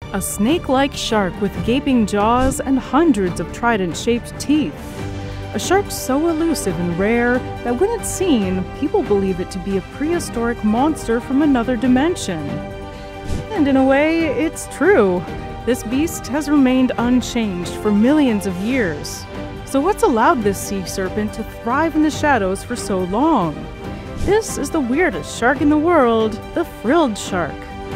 A snake-like shark with gaping jaws and hundreds of trident-shaped teeth. A shark so elusive and rare that when it's seen, people believe it to be a prehistoric monster from another dimension. And in a way, it's true. This beast has remained unchanged for millions of years. So what's allowed this sea serpent to thrive in the shadows for so long? This is the weirdest shark in the world, the frilled shark.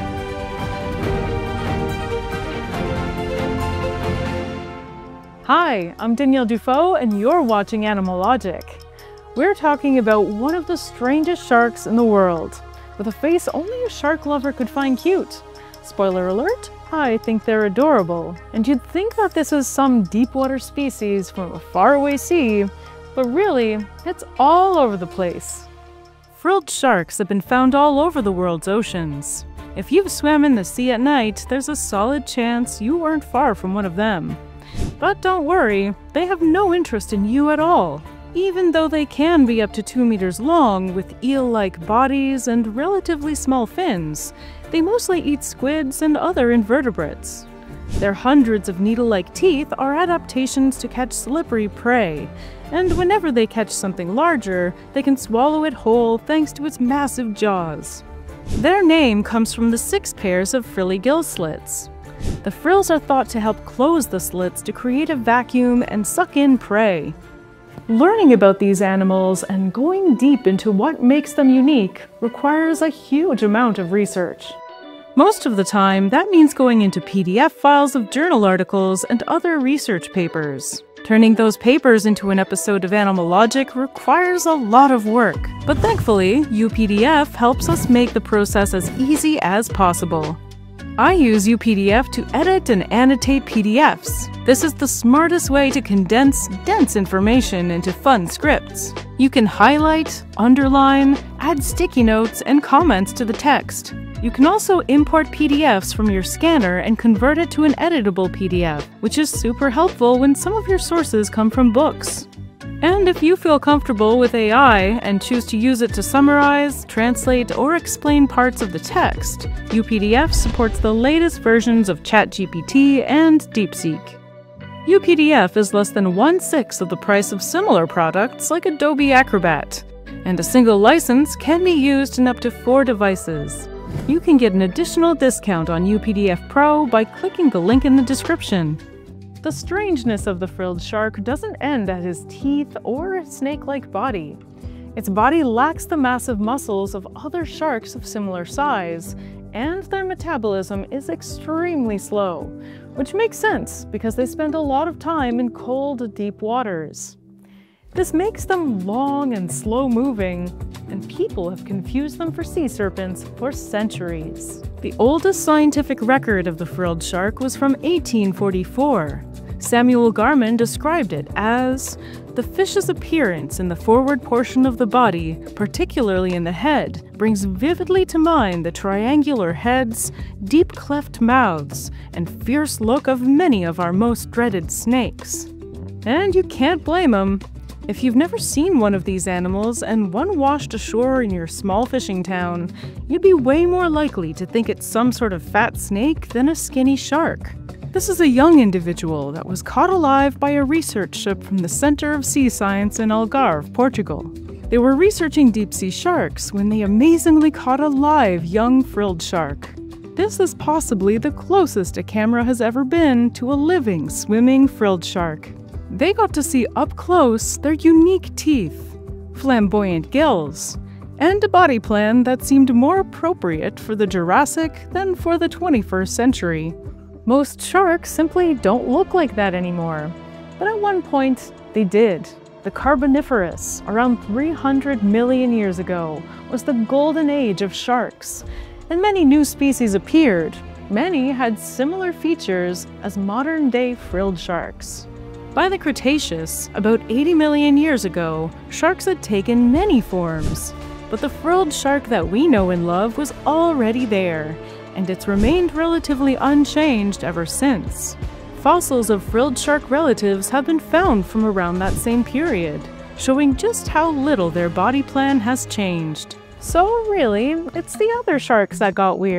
Hi, I'm Danielle Dufault and you're watching Animalogic. We're talking about one of the strangest sharks in the world, with a face only a shark lover could find cute. Spoiler alert, I think they're adorable. And you'd think that this is some deep-water species from a faraway sea, but really, it's all over the place. Frilled sharks have been found all over the world's oceans. If you've swam in the sea at night, there's a solid chance you weren't far from one of them. But don't worry, they have no interest in you at all. Even though they can be up to 2 meters long with eel-like bodies and relatively small fins, they mostly eat squids and other invertebrates. Their hundreds of needle-like teeth are adaptations to catch slippery prey, and whenever they catch something larger, they can swallow it whole thanks to its massive jaws. Their name comes from the 6 pairs of frilly gill slits. The frills are thought to help close the slits to create a vacuum and suck in prey. Learning about these animals and going deep into what makes them unique requires a huge amount of research. Most of the time, that means going into PDF files of journal articles and other research papers. Turning those papers into an episode of Animalogic requires a lot of work, but thankfully, UPDF helps us make the process as easy as possible. I use UPDF to edit and annotate PDFs. This is the smartest way to condense dense information into fun scripts. You can highlight, underline, add sticky notes and comments to the text. You can also import PDFs from your scanner and convert it to an editable PDF, which is super helpful when some of your sources come from books. And if you feel comfortable with AI and choose to use it to summarize, translate, or explain parts of the text, UPDF supports the latest versions of ChatGPT and DeepSeek. UPDF is less than 1/6 of the price of similar products like Adobe Acrobat, and a single license can be used in up to 4 devices. You can get an additional discount on UPDF Pro by clicking the link in the description. The strangeness of the frilled shark doesn't end at his teeth or its snake-like body. Its body lacks the massive muscles of other sharks of similar size, and their metabolism is extremely slow, which makes sense because they spend a lot of time in cold, deep waters. This makes them long and slow-moving, and people have confused them for sea serpents for centuries. The oldest scientific record of the frilled shark was from 1844. Samuel Garman described it as, "The fish's appearance in the forward portion of the body, particularly in the head, brings vividly to mind the triangular heads, deep cleft mouths, and fierce look of many of our most dreaded snakes." And you can't blame them. If you've never seen one of these animals and one washed ashore in your small fishing town, you'd be way more likely to think it's some sort of fat snake than a skinny shark. This is a young individual that was caught alive by a research ship from the Center of Sea Science in Algarve, Portugal. They were researching deep-sea sharks when they amazingly caught a live young frilled shark. This is possibly the closest a camera has ever been to a living, swimming frilled shark. They got to see up close their unique teeth, flamboyant gills, and a body plan that seemed more appropriate for the Jurassic than for the 21st century. Most sharks simply don't look like that anymore, but at one point they did. The Carboniferous, around 300 million years ago, was the golden age of sharks, and many new species appeared. Many had similar features as modern-day frilled sharks. By the Cretaceous, about 80 million years ago, sharks had taken many forms, but the frilled shark that we know and love was already there, and it's remained relatively unchanged ever since. Fossils of frilled shark relatives have been found from around that same period, showing just how little their body plan has changed. So really, it's the other sharks that got weird.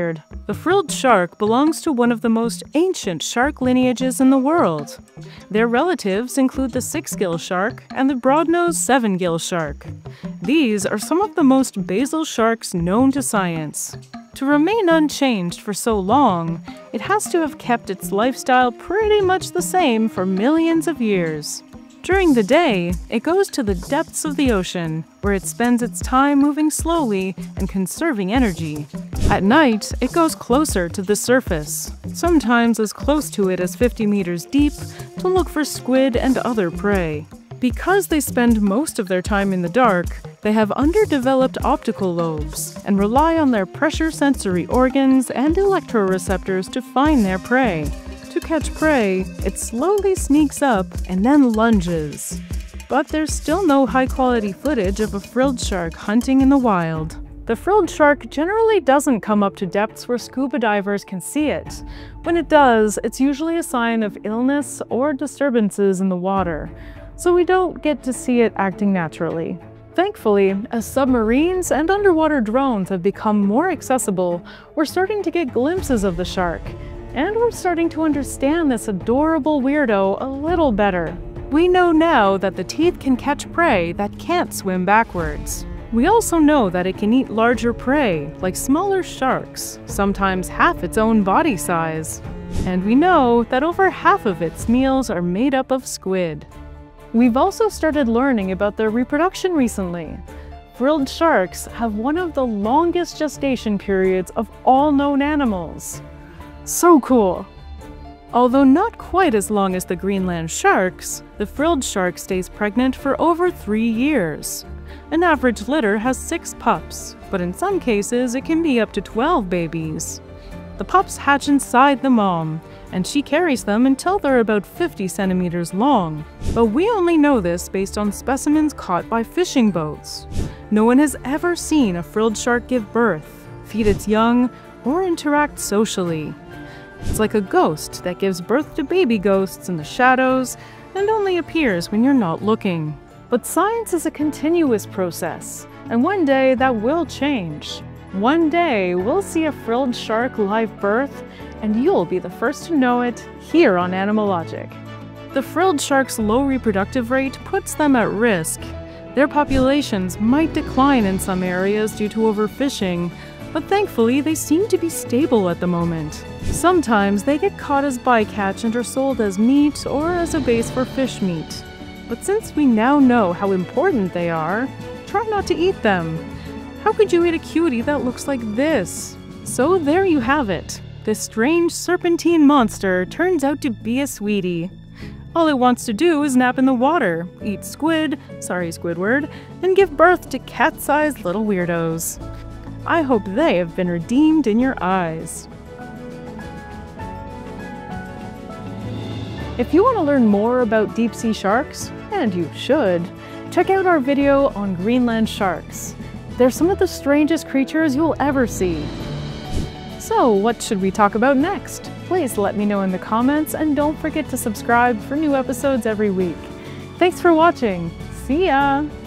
The frilled shark belongs to one of the most ancient shark lineages in the world. Their relatives include the six-gill shark and the broad-nosed seven-gill shark. These are some of the most basal sharks known to science. To remain unchanged for so long, it has to have kept its lifestyle pretty much the same for millions of years. During the day, it goes to the depths of the ocean, where it spends its time moving slowly and conserving energy. At night, it goes closer to the surface, sometimes as close to it as 50 meters deep, to look for squid and other prey. Because they spend most of their time in the dark, they have underdeveloped optical lobes and rely on their pressure sensory organs and electroreceptors to find their prey. To catch prey, it slowly sneaks up and then lunges. But there's still no high-quality footage of a frilled shark hunting in the wild. The frilled shark generally doesn't come up to depths where scuba divers can see it. When it does, it's usually a sign of illness or disturbances in the water, so we don't get to see it acting naturally. Thankfully, as submarines and underwater drones have become more accessible, we're starting to get glimpses of the shark. And we're starting to understand this adorable weirdo a little better. We know now that the teeth can catch prey that can't swim backwards. We also know that it can eat larger prey, like smaller sharks, sometimes half its own body size. And we know that over half of its meals are made up of squid. We've also started learning about their reproduction recently. Frilled sharks have one of the longest gestation periods of all known animals. So cool! Although not quite as long as the Greenland sharks, the frilled shark stays pregnant for over 3 years. An average litter has 6 pups, but in some cases it can be up to 12 babies. The pups hatch inside the mom, and she carries them until they're about 50 centimeters long. But we only know this based on specimens caught by fishing boats. No one has ever seen a frilled shark give birth, feed its young, or interact socially. It's like a ghost that gives birth to baby ghosts in the shadows and only appears when you're not looking. But science is a continuous process, and one day that will change. One day we'll see a frilled shark live birth, and you'll be the first to know it here on Animalogic. The frilled shark's low reproductive rate puts them at risk. Their populations might decline in some areas due to overfishing, but thankfully they seem to be stable at the moment. Sometimes they get caught as bycatch and are sold as meat or as a base for fish meat. But since we now know how important they are, try not to eat them. How could you eat a cutie that looks like this? So there you have it. This strange serpentine monster turns out to be a sweetie. All it wants to do is nap in the water, eat squid, sorry Squidward, and give birth to cat-sized little weirdos. I hope they have been redeemed in your eyes. If you want to learn more about deep-sea sharks, and you should, check out our video on Greenland sharks. They're some of the strangest creatures you'll ever see. So, what should we talk about next? Please let me know in the comments, and don't forget to subscribe for new episodes every week. Thanks for watching. See ya!